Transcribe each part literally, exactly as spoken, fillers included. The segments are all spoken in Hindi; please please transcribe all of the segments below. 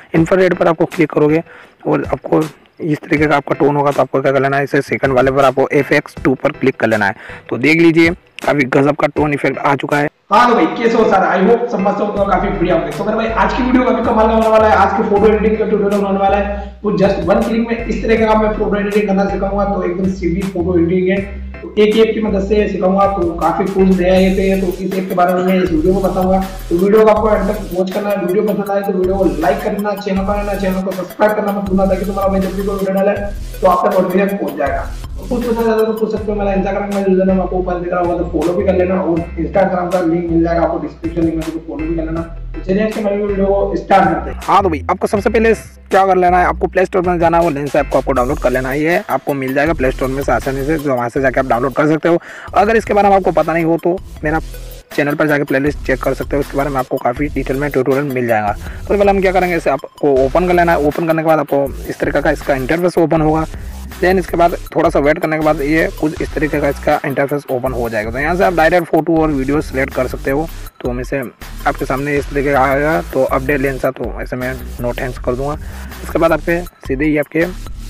इंफ्रारेड पर आपको क्लिक करोगे और आपको इस तरीके का आपका टोन होगा। तो आपको क्या कर लेना है, इसे सेकंड वाले पर आपको एफ एक्स टू पर क्लिक कर लेना है। तो देख लीजिए काफी गजब का टोन इफेक्ट आ चुका है। हाँ तो भाई कैसे हो सर, आई होप समझता हूँ तो काफी बढ़िया होंगे। तो मेरे भाई आज की वीडियो काफी कमाल का होने वाला है। आज के फोटो एडिटिंग का ट्यूटोरियल होने वाला है। तो जस्ट वन क्लिक में इस तरह का मैं फोटो एडिटिंग करना सिखाऊंगा। तो एकदम सीधी फोटो एडिटिंग है, तो एक ऐप की मदद से सिखाऊंगा। तो काफी फुल नया ऐप है, तो इस ऐप के बारे में मैं इस वीडियो में बताऊंगा। तो वीडियो को आपको एंड तक वॉच करना है। वीडियो पसंद आए तो वीडियो को लाइक करना, चैनल पर रहना, चैनल को सब्सक्राइब करना मत भूलना, ताकि तुम्हारा मैं जब भी कोई वीडियो डाले तो आप तक नोटिफिकेशन पहुंच जाएगा। कुछ पूछना चाहते हो तो पूछ सकते हो। मेरा इंस्टाग्राम का यूजर नेम आपको ऊपर दिख रहा होगा, तो फॉलो भी कर लेना, और इंस्टाग्राम का लिंक मिल जाएगा आपको डिस्क्रिप्शन लिंक में, तो फॉलो भी कर लेना। तो चलिए आज के मेरे वीडियो को स्टार्ट करते हैं। हाँ तो भाई आपको सबसे पहले क्या कर लेना है, आपको प्ले स्टोर में जाना है, वो लेंस ऐप को आपको डाउनलोड कर लेना है। ये आपको मिल जाएगा प्ले स्टोर में से आसानी से, जो वहाँ से जाकर आप डाउनलोड कर सकते हो। अगर इसके बारे में आपको पता नहीं हो तो मेरा चैनल पर जाकर प्लेलिस्ट चेक कर सकते हो, उसके बारे में आपको काफ़ी डिटेल में ट्यूटोरियल मिल जाएगा। तो पहले हम क्या करेंगे, इसे आपको ओपन कर लेना है। ओपन करने के बाद आपको इस तरीके का इसका इंटरफेस ओपन होगा। देन इसके बाद थोड़ा सा वेट करने के बाद ये कुछ इस तरीके का इसका इंटरफेस ओपन हो जाएगा। तो यहाँ से आप डायरेक्ट फोटो और वीडियो सेलेक्ट कर सकते हो। तो हम इसे आपके सामने इस तरीके का आएगा। तो अपडेट लेंस है, तो ऐसे मैं नो थैंक्स कर दूंगा। इसके बाद आपके सीधे ही आपके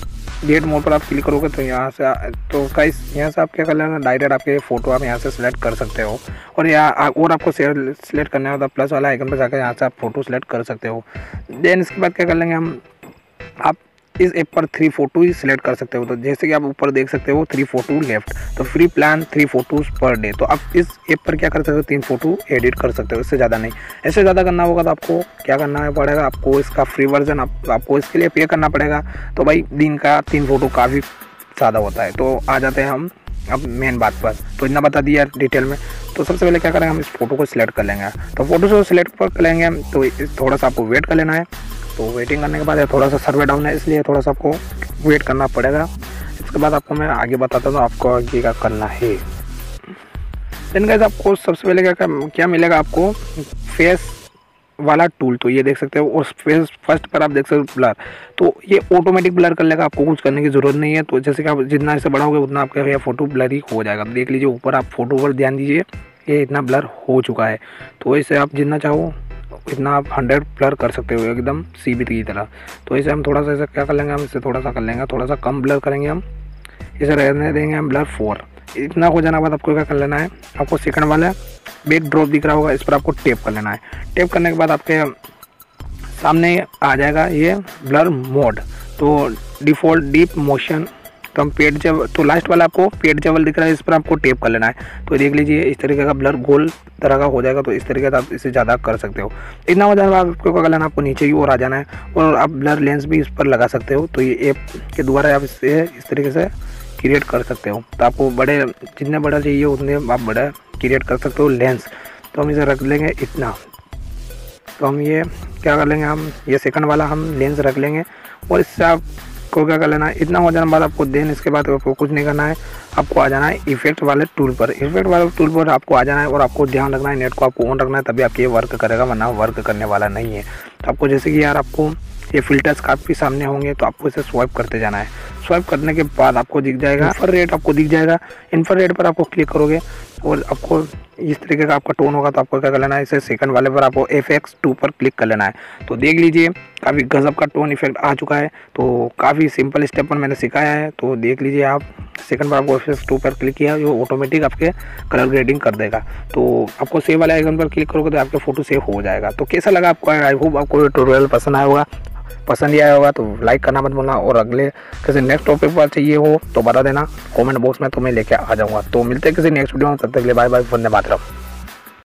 डेट मोड पर आप क्लिक करोगे तो यहाँ से तो गाइस यहाँ से आप क्या कर लेना, डायरेक्ट आपके फ़ोटो आप यहाँ से सिलेक्ट कर सकते हो। और यहाँ और आपको सिलेक्ट करना है तो प्लस वाला आइकन पर जाकर यहाँ से आप फोटो सिलेक्ट कर सकते हो। देन इसके बाद क्या कर लेंगे हम, आप इस ऐप पर थ्री फोटो ही सिलेक्ट कर सकते हो। तो जैसे कि आप ऊपर देख सकते हो थ्री फोटो लेफ्ट, तो free plan three photos per day. तो आप इस ऐप पर क्या कर सकते हो, तीन फोटो एडिट कर सकते हो, इससे ज़्यादा नहीं। इससे ज़्यादा करना होगा तो आपको क्या करना पड़ेगा, आपको इसका फ्री वर्जन आप, आपको इसके लिए पे करना पड़ेगा। तो भाई दिन का तीन फोटो काफ़ी ज़्यादा होता है। तो आ जाते हैं हम अब मेन बात पर। तो इतना बता दिया डिटेल में। तो सबसे पहले क्या करेंगे, हम इस फोटो को सिलेक्ट कर लेंगे। तो फोटो को सिलेक्ट कर लेंगे तो थोड़ा सा आपको वेट कर लेना है। तो वेटिंग करने के बाद थोड़ा सा सर्वे डाउन है, इसलिए थोड़ा सा आपको वेट करना पड़ेगा। इसके बाद आपको मैं आगे बताता हूँ आपको आगे क्या करना है। देन गाइस आपको सबसे पहले क्या क्या मिलेगा, आपको फेस वाला टूल। तो ये देख सकते हो, उस फेस फर्स्ट पर आप देख सकते हो ब्लर। तो ये ऑटोमेटिक ब्लर कर लेगा, आपको कुछ करने की ज़रूरत नहीं है। तो जैसे कि आप जितना इसे बढ़ाओगे उतना आपका ये फोटो ब्लर ही हो जाएगा। तो देख लीजिए ऊपर आप फोटो पर ध्यान दीजिए, ये इतना ब्लर हो चुका है। तो इसे आप जितना चाहो इतना आप हंड्रेड ब्लर कर सकते हो, एकदम सीबीत की तरह। तो इसे हम थोड़ा सा इसे क्या कर लेंगे, हम इसे थोड़ा सा कर लेंगे, थोड़ा सा कम ब्लर करेंगे हम, इसे रहने देंगे हम ब्लर फोर। इतना हो जाने के बाद आपको क्या कर लेना है, आपको सेकंड वाला बैक ड्रॉप दिख रहा होगा, इस पर आपको टेप कर लेना है। टेप करने के बाद आपके सामने आ जाएगा ये ब्लर मोड। तो डिफ़ॉल्ट डीप मोशन, तो हम पेट जब तो लास्ट वाला आपको पेट जबल दिख रहा है, इस पर आपको टेप कर लेना है। तो देख लीजिए इस तरीके का ब्लर गोल तरह का हो जाएगा। तो इस तरीके से आप इसे ज़्यादा कर सकते हो। इतना हो जाने के बाद आपको क्या करना है, आपको नीचे की ओर आ जाना है और आप ब्लर लेंस भी इस पर लगा सकते हो। तो ये ऐप के द्वारा आप इसे इस तरीके से क्रिएट कर सकते हो। तो आपको बड़े जितने बड़ा चाहिए उतने आप बड़ा क्रिएट कर सकते हो लेंस। तो हम इसे रख लेंगे इतना। तो हम ये क्या कर लेंगे, हम ये सेकंड वाला हम लेंस रख लेंगे और इससे आपको क्या कर लेना है, इतना हो जाने के बाद आपको देन इसके बाद आपको कुछ नहीं करना है, आपको आ जाना है इफेक्ट वाले टूल पर। इफेक्ट वाले टूल पर आपको आ जाना है और आपको ध्यान रखना है, नेट को आपको ऑन रखना है, तभी आपके ये वर्क करेगा, वरना वर्क करने वाला नहीं है। तो आपको जैसे कि यार आपको ये फिल्टर्स काफ़ी सामने होंगे, तो आपको इसे स्वाइप करते जाना है। स्वाइप करने के बाद आपको दिख जाएगा इंफ्रारेड, आपको दिख जाएगा। इंफ्रारेड पर आपको क्लिक करोगे और आपको इस तरीके का आपका टोन होगा। तो आपको क्या कर लेना है, इसे सेकंड वाले पर आपको एफ एक्स टू पर क्लिक कर लेना है। तो देख लीजिए काफ़ी गजब का टोन इफेक्ट आ चुका है। तो काफ़ी सिंपल स्टेप पर मैंने सिखाया है। तो देख लीजिए आप सेकंड पर आपको एफ एक्स टू पर क्लिक किया, जो ऑटोमेटिक आपके कलर ग्रेडिंग कर देगा। तो आपको सेव वाले आइकन पर क्लिक करोगे तो आपका फोटो सेव हो जाएगा। तो कैसा लगा आपको, आई होप आपको ट्यूटोरियल पसंद आया होगा। पसंद ही आया होगा तो लाइक करना मत भूलना, और अगले किसी नेक्स्ट टॉपिक पर चाहिए हो तो बता देना कमेंट बॉक्स में, तो मैं लेके आ जाऊंगा। तो मिलते हैं किसी नेक्स्ट वीडियो में, तब तक के लिए बाय बाय, वंदे मातरम।